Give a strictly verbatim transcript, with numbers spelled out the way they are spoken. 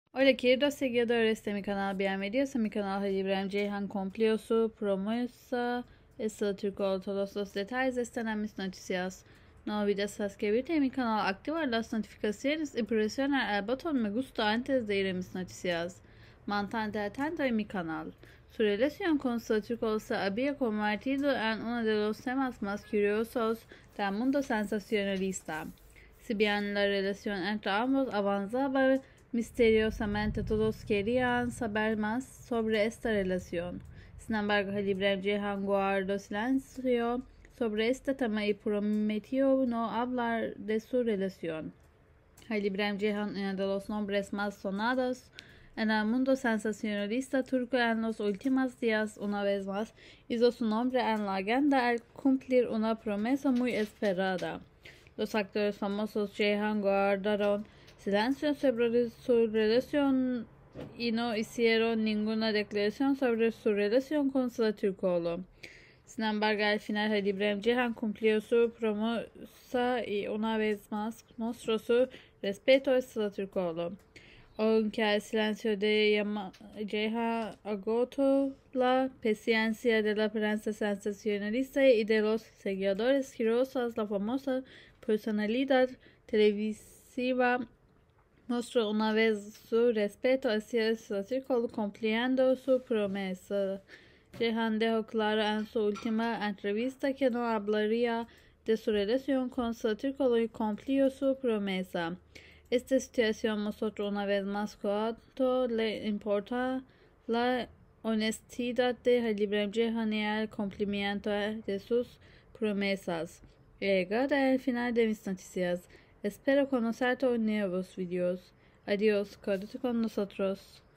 Hola queridos seguidores de mi canal, bienvenidos a mi canal Halil İbrahim Ceyhan cumplió su promesa. Esto Turco, todos los detalles están en mis noticias. No olvides suscribirte a mi canal, activar las notificaciones y presionar el botón me gusta antes de ir a mis noticias. Mantente atento a mi canal. Su relación con Saturco se había convertido en uno de los temas más curiosos del mundo sensacionalista. Si bien la relación entre ambos avanzaba misteriosamente, todos querían saber más sobre esta relación. Sin embargo, Halil İbrahim Ceyhan guardó silencio sobre este tema y prometió no hablar de su relación. Halil İbrahim Ceyhan, uno de los nombres más sonados en el mundo sensacionalista turco en los últimos días, una vez más hizo su nombre en la agenda al cumplir una promesa muy esperada. Los actores famosos Ceyhan guardaron silencio sobre su relación y no hicieron ninguna declaración sobre su relación con Sıla Türkoğlu. Sin embargo, al final Halil İbrahim Ceyhan cumplió su promesa y una vez más mostró su respeto a Sıla Türkoğlu. Aunque el silencio de Ceyhan agotó la paciencia de la prensa sensacionalista y de los seguidores girosas, la famosa personalidad televisiva mostró una vez su respeto hacia Sıla Türkoğlu cumpliendo su promesa. Ceyhan dejó claro en su última entrevista que no hablaría de su relación con Sıla Türkoğlu y cumplió su promesa. Esta situación mostró una vez más cuánto le importa la honestidad de Halil İbrahim Ceyhan y el cumplimiento de sus promesas. Llegado al final de mis noticias. Espero conocerte en nuevos videos. Adiós, quédate con nosotros.